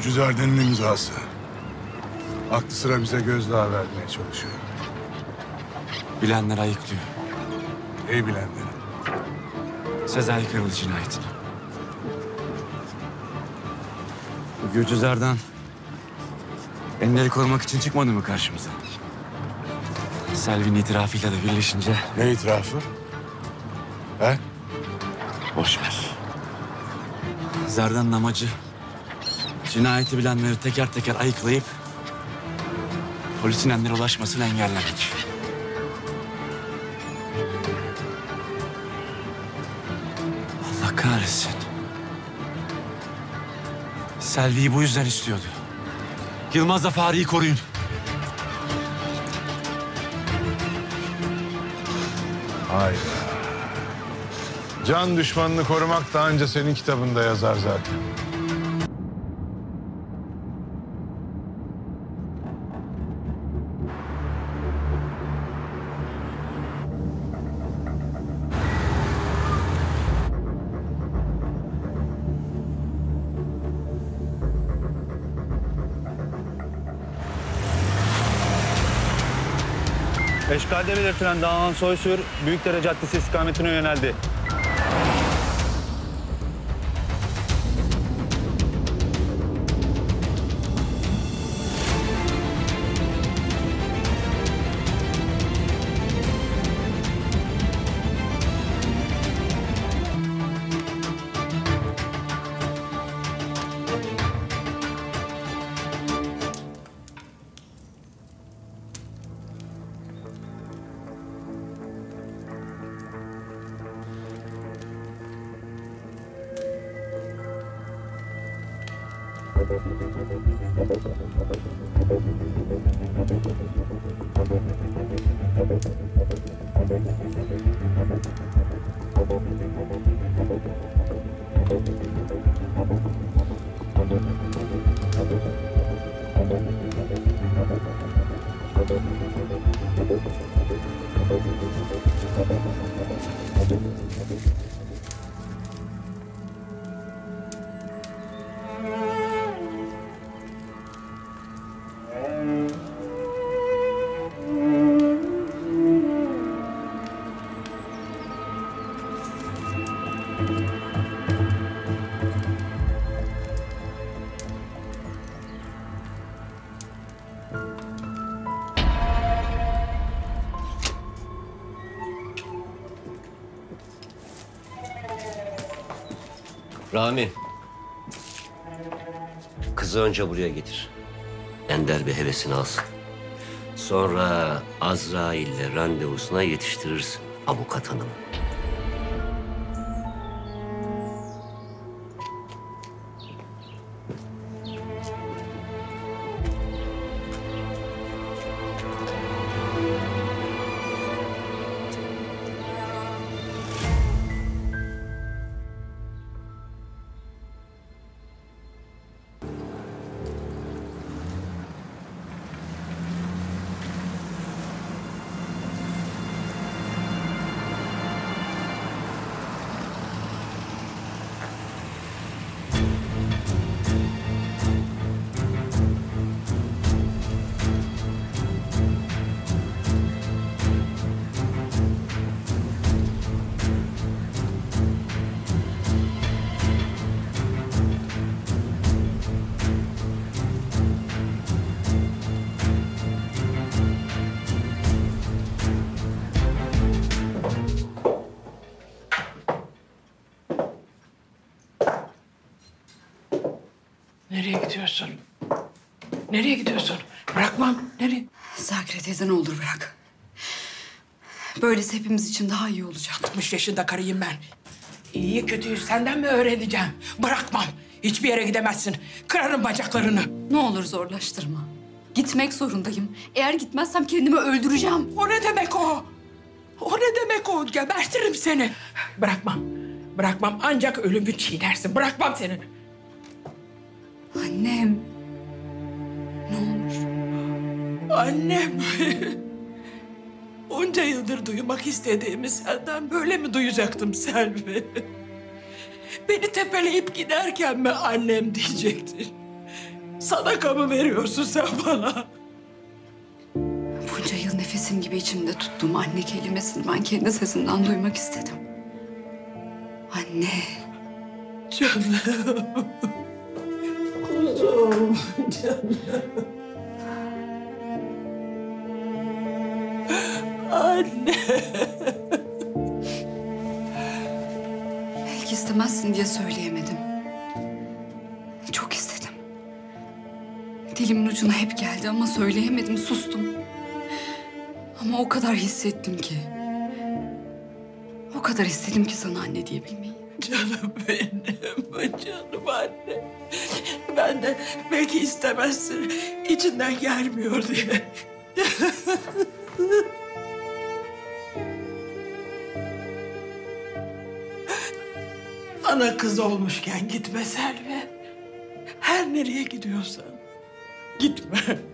Gülcüzar'ın imzası. Aklı sıra bize gözdağı vermeye çalışıyor. Bilenler ayıklıyor. Ey bilenleri. Sezai Kırıl cinayetini. Bu Gülcüzar'dan Ender'i korumak için çıkmadı mı karşımıza? Selvi'nin itirafıyla da birleşince... Ne itirafı? He? Boş ver. Zardan'ın amacı cinayeti bilenleri teker teker ayıklayıp polisin Ender'e ulaşmasını engellemek. Allah kahretsin. Selvi'yi bu yüzden istiyordu. Yılmaz'la Fahri'yi koruyun. Hayda. Can düşmanını korumak da anca senin kitabında yazar zaten. Eşkalde belirtilen Dağhan Soysür, Büyükdere Caddesi istikametine yöneldi. Rami. Kızı önce buraya getir. Ender bir hevesini alsın. Sonra Azrail'le randevusuna yetiştirirsin avukat hanım. Nereye gidiyorsun? Nereye gidiyorsun? Bırakmam. Nereye? Zakire teyze ne olur bırak. Böylesi hepimiz için daha iyi olacak. 60 yaşında karıyım ben. İyiyi kötüyü senden mi öğreneceğim? Bırakmam. Hiçbir yere gidemezsin. Kırarım bacaklarını. Ne olur zorlaştırma. Gitmek zorundayım. Eğer gitmezsem kendimi öldüreceğim. O ne demek o? O ne demek o? Gebertirim seni. Bırakmam. Bırakmam. Ancak ölümü çiğnersin. Bırakmam seni. Annem. Ne olur. Annem. Onca yıldır duymak istediğimi senden böyle mi duyacaktım Selvi? Beni tepeleyip giderken mi annem diyecektin? Sadaka mı veriyorsun sen bana? Bunca yıl nefesim gibi içimde tuttuğum anne kelimesini ben kendi sesinden duymak istedim. Anne. Canım. Kuzum, canım. Anne. Belki istemezsin diye söyleyemedim. Çok istedim. Dilimin ucuna hep geldi ama söyleyemedim, sustum. Ama o kadar hissettim ki. O kadar istedim ki sana anne diyebilmeyi. Canım benim, canım anne. Ben de belki istemezsin, içinden gelmiyor diye. Ana kız olmuşken gitme Selvi. Her nereye gidiyorsan gitme.